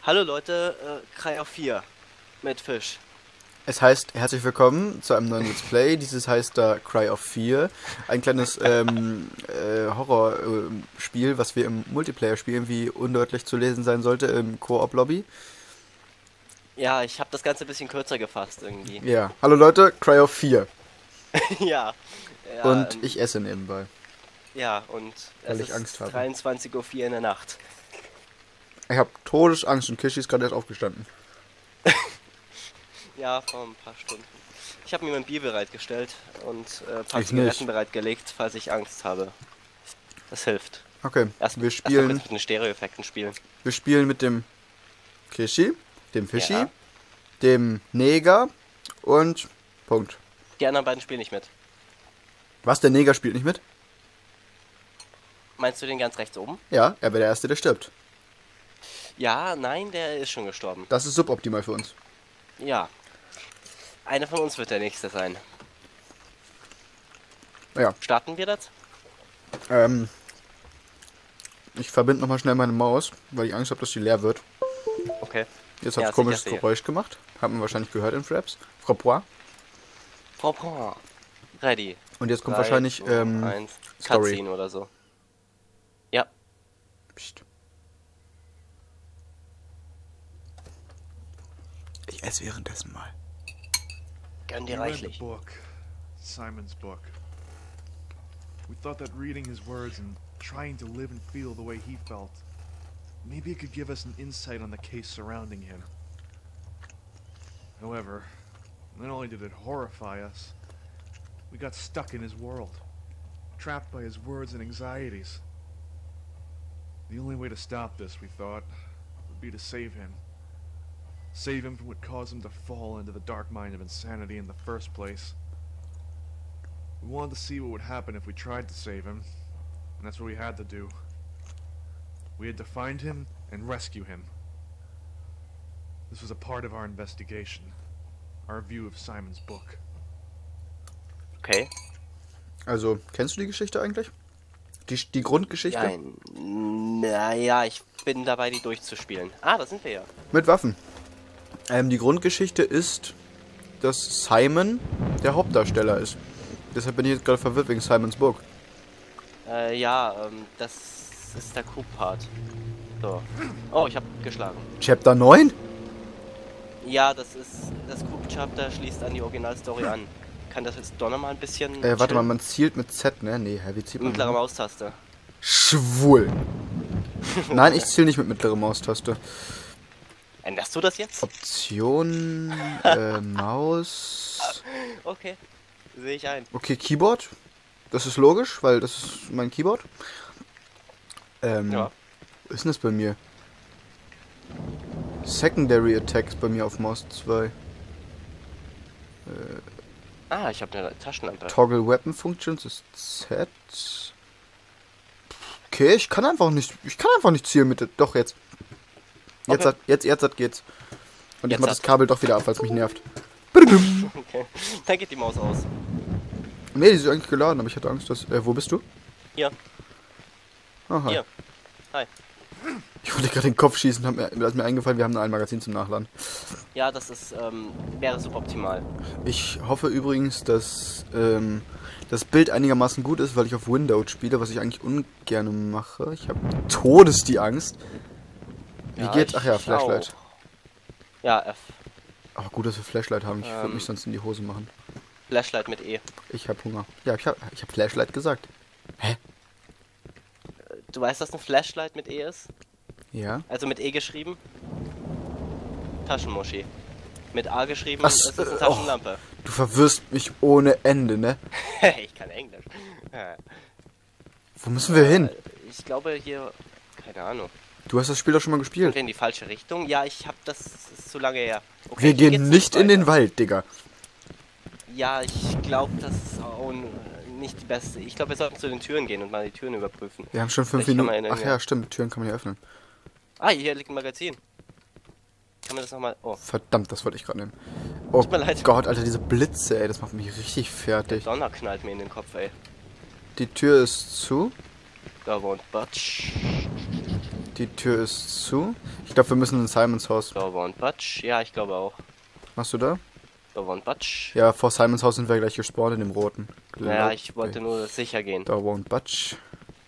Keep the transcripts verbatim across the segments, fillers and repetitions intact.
Hallo Leute, äh, Cry of vier mit Fisch. Es heißt, herzlich willkommen zu einem neuen Let's Play. Dieses heißt da Cry of vier. Ein kleines ähm, äh, Horrorspiel, äh, was wir im Multiplayer spielen, wie undeutlich zu lesen sein sollte, im Koop-Lobby. Ja, ich habe das Ganze ein bisschen kürzer gefasst irgendwie. Ja, hallo Leute, Cry of vier. ja, ja. Und ähm, ich esse nebenbei. Ja, und Weil es ich ist Angst habe. dreiundzwanzig Uhr vier in der Nacht. Ich habe Todesangst und Kishi ist gerade erst aufgestanden. Ja, vor ein paar Stunden. Ich habe mir mein Bier bereitgestellt und äh, ein paar Ich Zigaretten nicht. bereitgelegt, falls ich Angst habe. Das hilft. Okay, Erst, wir erst mal spielen, kurz mit den Stereoeffekten spielen. wir spielen mit dem Kishi, dem Fischi, Ja. dem Neger und Punkt. Die anderen beiden spielen nicht mit. Was, der Neger spielt nicht mit? Meinst du den ganz rechts oben? Ja, er wäre der Erste, der stirbt. Ja, nein, der ist schon gestorben. Das ist suboptimal für uns. Ja. Einer von uns wird der Nächste sein. Ja, Starten wir das? ähm, ich verbinde nochmal schnell meine Maus, weil ich Angst habe, dass sie leer wird. Okay. Jetzt hat Ja, es komisches sicher, sicher. Geräusch gemacht. Haben wir wahrscheinlich gehört in Fraps. Frappois. Frau Point. Ready. Und jetzt kommt Drei, wahrscheinlich, zwei, ähm, eins. Story. Cutscene oder so. Ja. Psst. Ich esse währenddessen mal. Gönn dir We read the reichlich. book, Simon's book. We thought that reading his words and trying to live and feel the way he felt, maybe it could give us an insight on the case surrounding him. However, not only did it horrify us, we got stuck in his world, trapped by his words and anxieties. The only way to stop this, we thought, would be to save him. Save him from what caused him to fall into the dark mind of insanity in the first place. We wanted to see what would happen if we tried to save him, and that's what we had to do. We had to find him and rescue him. This was a part of our investigation, our view of Simon's book. Okay. Also, kennst du die Geschichte eigentlich? Die, die Grundgeschichte? Ja, naja, ich bin dabei, die durchzuspielen. Ah, da sind wir ja. Mit Waffen. Ähm, die Grundgeschichte ist, dass Simon der Hauptdarsteller ist. Deshalb bin ich jetzt gerade verwirrt wegen Simons Book. Äh, ja, ähm, das ist der Coup-Part. So. Oh, ich hab geschlagen. Chapter neun? Ja, das ist... Das Coup-Chapter schließt an die Originalstory an. Kann das jetzt doch nochmal ein bisschen... Äh, warte mal, chillen? man zielt mit Z, ne? Nee, hä, wie zieht man? Mittlere Maustaste. Schwul. Nein, ich ziel nicht mit mittlere Maustaste. Änderst du das jetzt? Option, äh, Maus. Okay. Sehe ich ein. Okay, Keyboard. Das ist logisch, weil das ist mein Keyboard. Ähm, Ja. wo ist denn das bei mir? Secondary Attacks bei mir auf Maus zwei. Ah, ich habe eine Taschenlampe. Toggle Weapon Functions ist Z. Okay, ich kann einfach nicht, ich kann einfach nicht zielen mit der, doch jetzt. Jetzt Okay. hat, jetzt, jetzt hat geht's. Und ich Jetzt mach hat- das Kabel doch wieder ab, weil es mich nervt. Okay. Dann geht die Maus aus. Nee, die ist eigentlich geladen, aber ich hatte Angst, dass, äh, wo bist du? Hier. Aha. Hier. Hi. Ich wollte gerade den Kopf schießen, hab mir, da ist mir eingefallen, wir haben nur ein Magazin zum Nachladen. Ja, das ist, ähm, wäre suboptimal. Ich hoffe übrigens, dass ähm, das Bild einigermaßen gut ist, weil ich auf Windows spiele, was ich eigentlich ungern mache. Ich habe Todes die Angst. Wie Ja, geht's? ich- Ach ja, ich Flashlight. auch. Ja, F. Aber gut, dass wir Flashlight haben. Ich würde Ähm. mich sonst in die Hose machen. Flashlight mit E. Ich habe Hunger. Ja, ich habe ich hab Flashlight gesagt. Hä? Du weißt, dass ein Flashlight mit E ist? Ja. Also mit E geschrieben? Taschenmuschi. Mit A geschrieben, Ach, ist es eine äh, Taschenlampe. Du verwirrst mich ohne Ende, ne? Ich kann Englisch. Wo müssen wir hin? Ich glaube hier, keine Ahnung. Du hast das Spiel doch schon mal Sind gespielt. wir in die falsche Richtung? Ja, ich hab das, das ist zu lange her. Okay, Wir hier gehen geht's nicht in den weiter. Wald, Digga. Ja, ich glaube, das ist auch n- nicht die beste. Ich glaube, wir sollten zu den Türen gehen und mal die Türen überprüfen. Wir haben schon fünf Vielleicht kann Minuten. man in- Ach ja, stimmt. Türen kann man ja öffnen. Ah, hier liegt ein Magazin. Kann man das nochmal... Oh, Verdammt, das wollte ich gerade nehmen. Oh Tut mir leid. Gott, Alter, diese Blitze, ey, das macht mich richtig der fertig. Donner knallt mir in den Kopf, ey. Die Tür ist zu. Da wohnt Butch. Die Tür ist zu. Ich glaube, wir müssen in Simons Haus. Dover und Butch. Ja, ich glaube auch. Machst du da? Dover und Butch. Ja, vor Simons Haus sind wir gleich gespawnt in dem roten. Naja, ich wollte nur sicher gehen. Dover und Butch.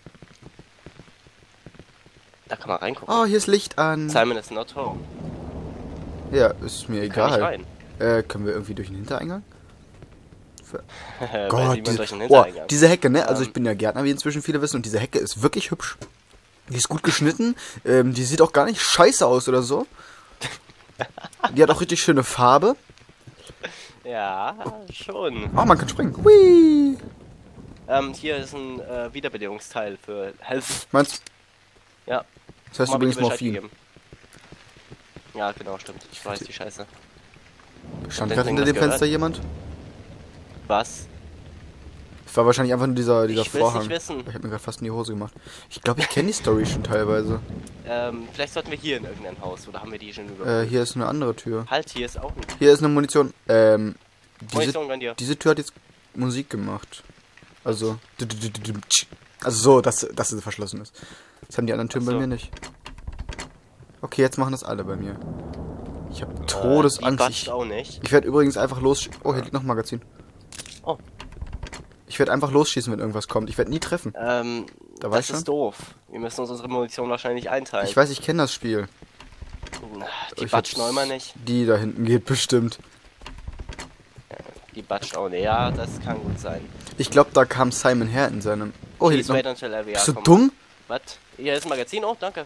Da kann man reingucken. Oh, hier ist Licht an. Simon is not home. Ja, ist mir Kann ich egal. rein. Äh, können wir irgendwie durch den Hintereingang? Weil Gott, die diese, durch den oh, Hintereingang. diese Hecke, ne? Also Ähm. ich bin ja Gärtner, wie inzwischen viele wissen, und diese Hecke ist wirklich hübsch. Die ist gut geschnitten, ähm, die sieht auch gar nicht scheiße aus oder so. Die hat auch richtig schöne Farbe. Ja, schon. Oh, man kann springen. Hui! Ähm, hier ist ein äh, Wiederbelebungsteil für Health. Meinst Ja. das heißt Mal übrigens bitte Bescheid Morphin. gegeben. Ja, genau, stimmt. Ich weiß die Scheiße. Stand Hat gerade denn hinter das dem Fenster gehört? jemand? Was? Es war wahrscheinlich einfach nur dieser, dieser Ich will's Vorhang. nicht wissen. Ich habe mir gerade fast in die Hose gemacht. Ich glaube, ich kenne die Story schon teilweise. Ähm, vielleicht sollten wir hier in irgendein Haus, oder haben wir die schon über? Äh, hier ist eine andere Tür. Halt, hier ist auch ein Hier ist eine Munition. Ähm, diese, Munition an dir. diese Tür hat jetzt Musik gemacht. Also, also so, dass, dass sie verschlossen ist. Das haben die anderen Türen Ach so. bei mir nicht. Okay, jetzt machen das alle bei mir. Ich habe Äh, die Todesangst. Batsch Ich, auch nicht. ich werde übrigens einfach los. Oh, hier liegt noch ein Magazin. Oh. Ich werde einfach losschießen, wenn irgendwas kommt. Ich werde nie treffen. Ähm, Da war das ich schon. ist doof. Wir müssen uns unsere Munition wahrscheinlich einteilen. Ich weiß, ich kenne das Spiel. Die Ich Batsch hab's- noch immer nicht. Die da hinten geht bestimmt. Die Batsch auch nicht. Ja, das kann gut sein. Ich glaube, da kam Simon her in seinem... Oh, hier liegt Please noch... wait until every Bist du hour dumm? Was? Hier ist ein Magazin. Oh, danke.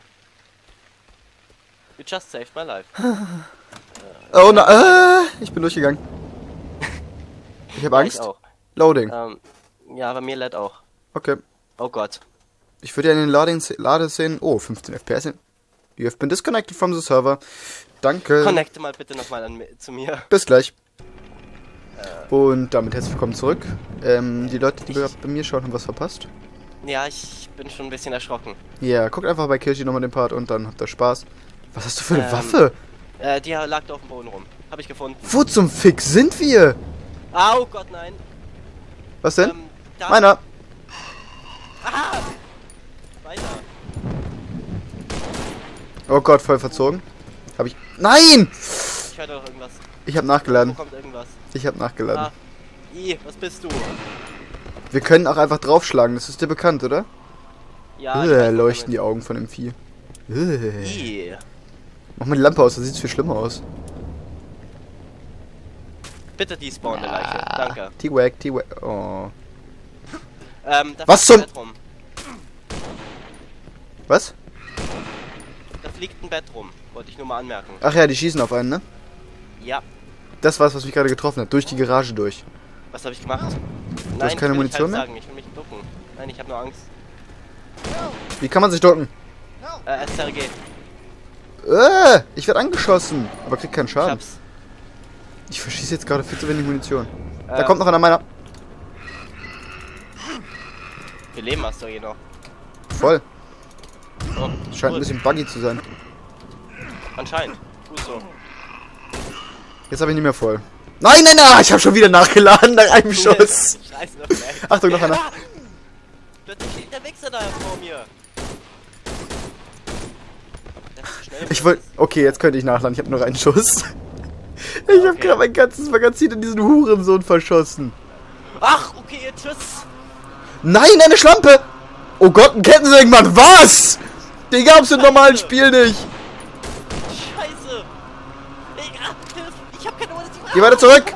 You just saved my life. Oh, na, äh, ich bin durchgegangen. Ich habe Ja, Angst. ich auch. Loading. Ähm, ja, bei mir lädt auch. Okay. Oh Gott. Ich würde ja in den Lading Ladeszenen... Oh, fünfzehn F P S. You have been disconnected from the server. Danke. Connecte mal bitte nochmal an, mi- zu mir. Bis gleich. Und damit herzlich willkommen zurück. Ähm, die Leute, die Ich- bei mir schauen, haben was verpasst. Ja, ich bin schon ein bisschen erschrocken. Ja, guckt einfach bei Kirschi nochmal den Part und dann habt ihr Spaß. Was hast du für eine Ähm, Waffe? Äh, die lag da auf dem Boden rum. Hab ich gefunden. Wo zum Fick sind wir? Au Gott, nein. Was denn? Ähm, da. Meiner. Ah! Weiter. Oh Gott, voll verzogen. Hab ich... Nein! Ich höre doch irgendwas. Ich hab Wo nachgeladen. kommt irgendwas? Ich hab nachgeladen. Ah. I, was bist du? Wir können auch einfach draufschlagen, das ist dir bekannt, oder? Ja, ich äh, weiß nicht, leuchten damit- die Augen von dem Vieh. Äh. I. Mach mal die Lampe aus, da sieht's viel schlimmer aus. Bitte despawn der Leiche. Danke. T-Wag, T-Wag. Oh. Ähm, da Was fliegt ein zum- Bett rum. Was? Da fliegt ein Bett rum. Wollte ich nur mal anmerken. Ach ja, die schießen auf einen, ne? Ja. Das war's, was mich gerade getroffen hat. Durch die Garage durch. Was habe ich gemacht? hast Nein, keine ich will nicht Munition halb mehr? sagen. Ich will mich ducken. Nein, ich habe nur Angst. Wie kann man sich ducken? Äh, S R G. Äh, ich werde angeschossen. Aber krieg keinen Ich Schaden. hab's. Ich verschieße jetzt gerade viel zu wenig Munition. Da Ähm, kommt noch einer meiner. Wir leben hast du hier noch. Voll. Oh, Scheint cool. ein bisschen buggy zu sein. Anscheinend. Gut so. Jetzt habe ich nicht mehr voll. Nein, nein, nein, ich habe schon wieder nachgeladen nach einem Schuss. Scheiße, okay. Achtung, noch einer. Ja! Plötzlich steht der Wichser da vor mir. Das ist schnell. Ich wollte. Okay, jetzt könnte ich nachladen. Ich habe nur einen Schuss. Ich habe Okay. gerade mein ganzes Magazin in diesen Hurensohn verschossen. Ach, okay, tschüss. Nein, eine Schlampe! Oh Gott, ein Kettensägen, Mann, was? Den gab's im normalen Spiel nicht. Scheiße. Ich, ah, hilf, ich hab keine Munition. Geh weiter zurück.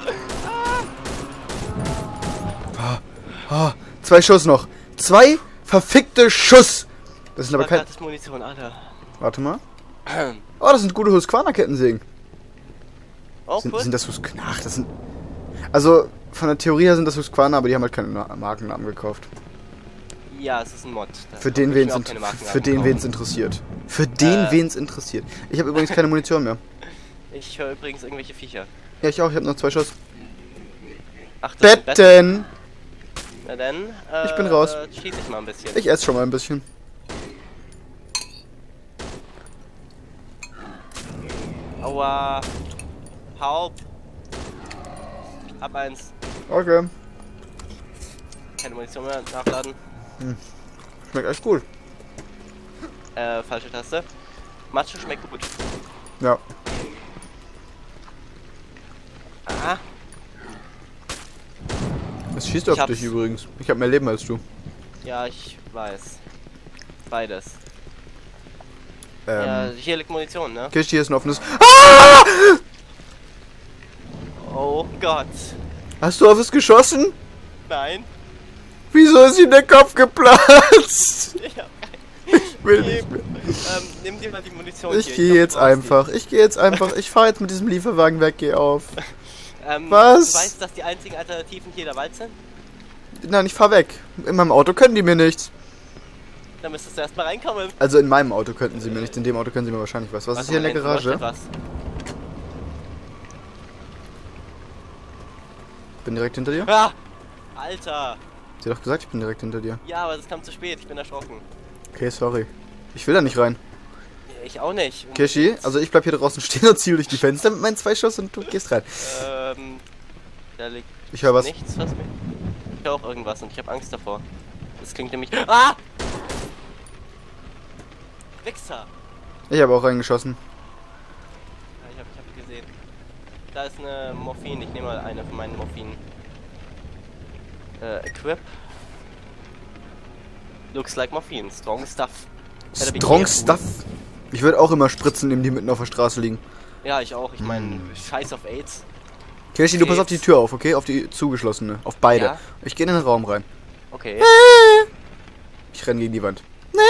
Ah, zwei Schuss noch. Zwei verfickte Schuss. Das sind aber keine... Gratis Munition, Alter. Warte mal. Oh, das sind gute Husqvarna-Kettensägen. Oh, Sind, cool. sind das Husqvarna? Ach, das sind... Also, von der Theorie her sind das Husqvarna, aber die haben halt keine Na- Markennamen gekauft. Ja, es ist ein Mod. Da Für den, muss ich wen's mir auch in, keine für, Marken für den, kaufen. wen's interessiert. Für den, Äh. wen's interessiert. Ich habe übrigens keine Munition mehr. Ich höre übrigens irgendwelche Viecher. Ja, ich auch. Ich habe noch zwei Schuss. Ach, das sind Betten. Betten! Na dann, äh, Ich bin raus. Äh, schieß ich mal ein bisschen. Ich esse schon mal ein bisschen. Aua. Haupt. Hab eins. Okay. Keine Munition mehr nachladen. Schmeckt echt gut. Äh, falsche Taste. Matcha schmeckt gut. Ja. Ah, Es schießt Ich auf hab's. dich übrigens. Ich habe mehr Leben als du. ja, ich weiß. Beides. Ähm. Ja, hier liegt Munition, ne? Kirschi, hier ist ein offenes. Ah! Oh Gott. Hast du auf es geschossen? Nein. Wieso ist ihm der Kopf geplatzt? Ich hab Ich will keinen. nicht mehr. Ähm, nimm dir mal die Munition Ich hier. gehe glaub, jetzt du brauchst einfach. Ich gehe jetzt einfach. Ich fahre jetzt mit diesem Lieferwagen weg, geh auf. die. Ähm, Was? Du weißt, dass die einzigen Alternativen hier der Wald sind? Nein, ich fahr weg. In meinem Auto können die mir nichts. Dann müsstest du erstmal reinkommen. Also in meinem Auto könnten sie mir nicht, in dem Auto können sie mir wahrscheinlich was. Was ist hier in der Moment, du Garage? machst Bin direkt hinter dir. etwas. Ah! Alter! Sie hat doch gesagt, ich bin direkt hinter dir. Ja, aber das kam zu spät. Ich bin erschrocken. Okay, sorry. Ich will da nicht rein. Ich auch nicht. Und, Kirschi, also ich bleib hier draußen stehen und ziel durch die Fenster mit meinen zwei Schuss und du gehst rein. Ähm, da liegt Ich höre was. nichts, was mir... Ich höre auch irgendwas und ich habe Angst davor. Das klingt nämlich... Ah! Wichser! Ich habe auch reingeschossen. Ja, ich habe ich hab gesehen. Da ist eine Morphin. Ich nehme mal eine von meinen Morphinen. Äh, Equip. Looks like Morphin. Strong stuff. Better be Strong careful. Stuff. Ich würde auch immer Spritzen nehmen, die mitten auf der Straße liegen. Ja, ich auch. Ich meine, Hm. scheiß auf AIDS. Kirschi, du pass auf die Tür auf, okay? Auf die zugeschlossene. Auf beide. Ja. Ich gehe in den Raum rein. Okay. Ich renne gegen die Wand.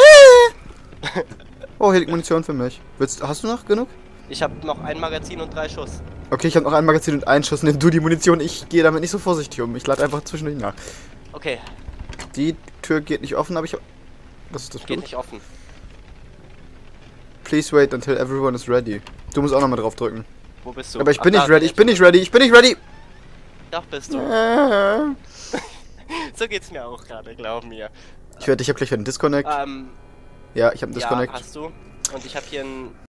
Oh, hier liegt Munition für mich. Willst, hast du noch genug? Ich habe noch ein Magazin und drei Schuss. Okay, ich habe noch ein Magazin und einen Schuss. Nimm du die Munition. Ich gehe damit nicht so vorsichtig um. Ich lade einfach zwischendurch nach. Okay, Die Tür geht nicht offen, aber ich hab... Was ist das? geht Blut? nicht offen. Please wait until everyone is ready. Du musst auch nochmal drauf drücken. Wo bist du? Aber ich Ach, bin da, nicht ready. ja, Ich bin nicht ready. Ich bin nicht ready. Doch bist du. Äh. So geht's mir auch gerade, glaub mir. Ich werde, ich habe gleich einen Disconnect. Ähm, Ja, ich habe einen ja, Disconnect. hast du. Und ich habe hier ein